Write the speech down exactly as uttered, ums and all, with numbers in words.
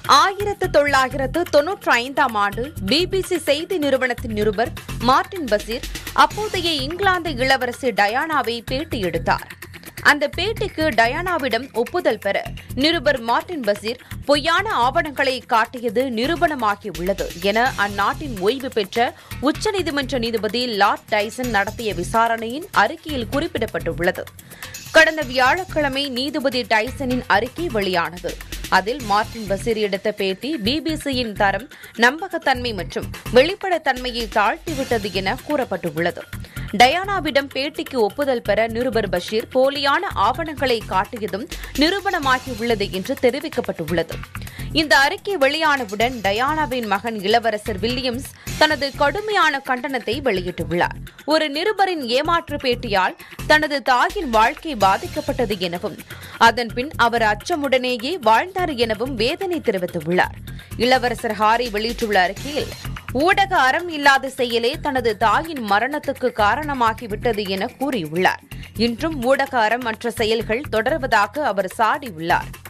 ஆயிரத்து தொள்ளாயிரத்து தொன்னூற்றி ஐந்தாம் ஆண்டு பிபிசி செய்தி நிறுவனத்தின் நிருபர் மார்டின் பசீர் அப்போதைய இங்கிலாந்து இளவரசி டயானாவை பேட்டி எடுத்தார். அந்த பேட்டிக்கு டயானாவிடம் ஒப்புதல் பெற நிருபர் மார்டின் பசீர் பொய்யான ஆவணங்களை காட்டியது நிரூபணமாகியுள்ளது என அந்நாட்டின் ஓய்வு பெற்ற உச்சநீதிமன்ற நீதிபதி லார்ட் டைசன் நடத்திய விசாரணையின் அறிக்கையில் குறிப்பிடப்பட்டுள்ளது. கடந்த வியாழக்கிழமை நீதிபதி டைசனின் அறிக்கை வெளியானது. அதில் மார்டின் பசீர் எடுத்த பேட்டி பிபிசியின் தரம், நம்பகத்தன்மை மற்றும் வெளிப்படைத்தன்மையை தாழ்த்திவிட்டது என கூறப்பட்டுள்ளது. டயானாவிடம் பேட்டிக்கு ஒப்புதல் பெற நிருபர் பஷீர் போலியான ஆவணங்களை காட்டியதும் நிரூபணமாகியுள்ளது என்று தெரிவிக்கப்பட்டுள்ளது. இந்த அறிக்கை வெளியானவுடன் டயானாவின் மகன் இளவரசர் வில்லியம்ஸ் தனது கடுமையான கண்டனத்தை வெளியிட்டுள்ளார். ஒரு நிருபரின் ஏமாற்று பேட்டியால் தனது தாயின் வாழ்க்கை பாதிக்கப்பட்டது எனவும் அதன்பின் அவர் அச்சமுடனேயே வாழ்ந்தார் எனவும் வேதனை தெரிவித்துள்ளார். இளவரசர் ஹாரி வெளியிட்டுள்ள அறிக்கையில், ஊடக அறம் இல்லாத செயலே தனது தாயின் மரணத்துக்கு காரணமாகிவிட்டது என கூறியுள்ளார். இன்றும் ஊடக அறம் மற்ற செயல்கள் தொடர்வதாக அவர் சாடியுள்ளார்.